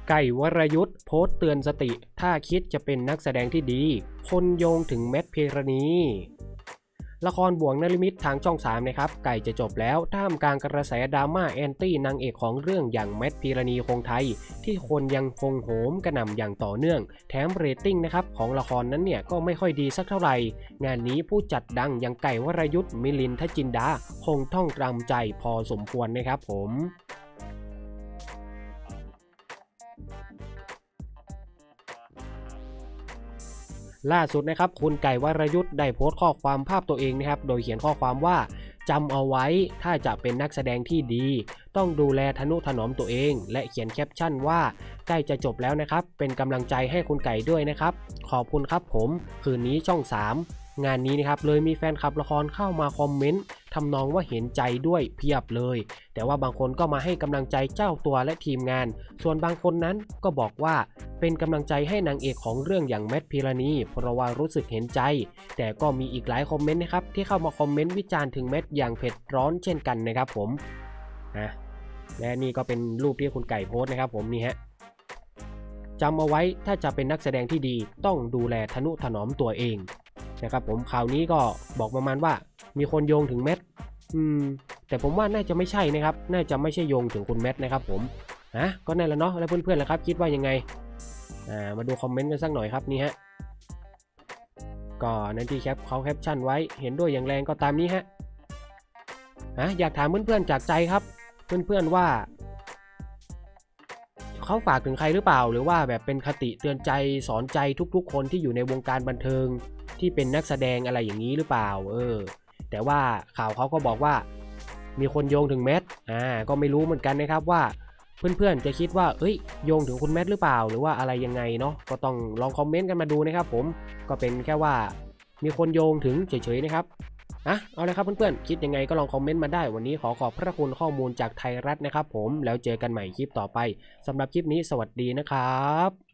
ไก่วรยุทธ์โพสต์เตือนสติถ้าคิดจะเป็นนักแสดงที่ดีคนโยงถึงแมทพิรณีละครบ่วงนฤมิตทางช่อง3นะครับไก่จะจบแล้วท่ามกลางกระแสดราม่าแอนตี้นางเอกของเรื่องอย่างแมทพิรณีคงไทยที่คนยังคงโหมกระหน่ำอย่างต่อเนื่องแถมเรตติ้งนะครับของละครนั้นเนี่ยก็ไม่ค่อยดีสักเท่าไหร่งานนี้ผู้จัดดังอย่างไก่วรยุทธ์มิลินทจินดาคงต้องตรำใจพอสมควรนะครับผมล่าสุดนะครับคุณไก่วรยุทธ์ได้โพสต์ข้อความภาพตัวเองนะครับโดยเขียนข้อความว่าจำเอาไว้ถ้าจะเป็นนักแสดงที่ดีต้องดูแลทนุถนอมตัวเองและเขียนแคปชั่นว่าใกล้จะจบแล้วนะครับเป็นกำลังใจให้คุณไก่ด้วยนะครับขอบคุณครับผมคืนนี้ช่อง3งานนี้นะครับเลยมีแฟนคลับละครเข้ามาคอมเมนต์ทำนองว่าเห็นใจด้วยเพียบเลยแต่ว่าบางคนก็มาให้กำลังใจเจ้าตัวและทีมงานส่วนบางคนนั้นก็บอกว่าเป็นกำลังใจให้นางเอกของเรื่องอย่างแมทพิรณีเพราะว่ารู้สึกเห็นใจแต่ก็มีอีกหลายคอมเมนต์นะครับที่เข้ามาคอมเมนต์วิจารณ์ถึงแมทอย่างเผ็ดร้อนเช่นกันนะครับผมและนี่ก็เป็นรูปที่คุณไก่โพสต์นะครับผมนี่ฮะจำเอาไว้ถ้าจะเป็นนักแสดงที่ดีต้องดูแลทนุถนอมตัวเองนะครับผมข่าวนี้ก็บอกประมาณว่ามีคนโยงถึงแมทแต่ผมว่าน่าจะไม่ใช่นะครับน่าจะไม่ใช่โยงถึงคุณแมทนะครับผมก็นั่นแหละเนาะแล้วเพื่อนๆล่ะครับคิดว่ายังไงมาดูคอมเมนต์กันสักหน่อยครับนี่ฮะก็นั่นที่เขาแคปชั่นไว้เห็นด้วยอย่างแรงก็ตามนี้ฮะอยากถามเพื่อนๆจากใจครับเพื่อนๆว่าเขาฝากถึงใครหรือเปล่าหรือว่าแบบเป็นคติเตือนใจสอนใจทุกๆคนที่อยู่ในวงการบันเทิงที่เป็นนักแสดงอะไรอย่างนี้หรือเปล่าแต่ว่าข่าวเขาก็บอกว่ามีคนโยงถึงแมทก็ไม่รู้เหมือนกันนะครับว่าเพื่อนๆจะคิดว่าโยงถึงคุณแมทหรือเปล่าหรือว่าอะไรยังไงเนาะก็ต้องลองคอมเมนต์กันมาดูนะครับผมก็เป็นแค่ว่ามีคนโยงถึงเฉยๆนะครับเอาเลยครับเพื่อนๆคิดยังไงก็ลองคอมเมนต์มาได้วันนี้ขอบพระคุณข้อมูลจากไทยรัฐนะครับผมแล้วเจอกันใหม่คลิปต่อไปสำหรับคลิปนี้สวัสดีนะครับ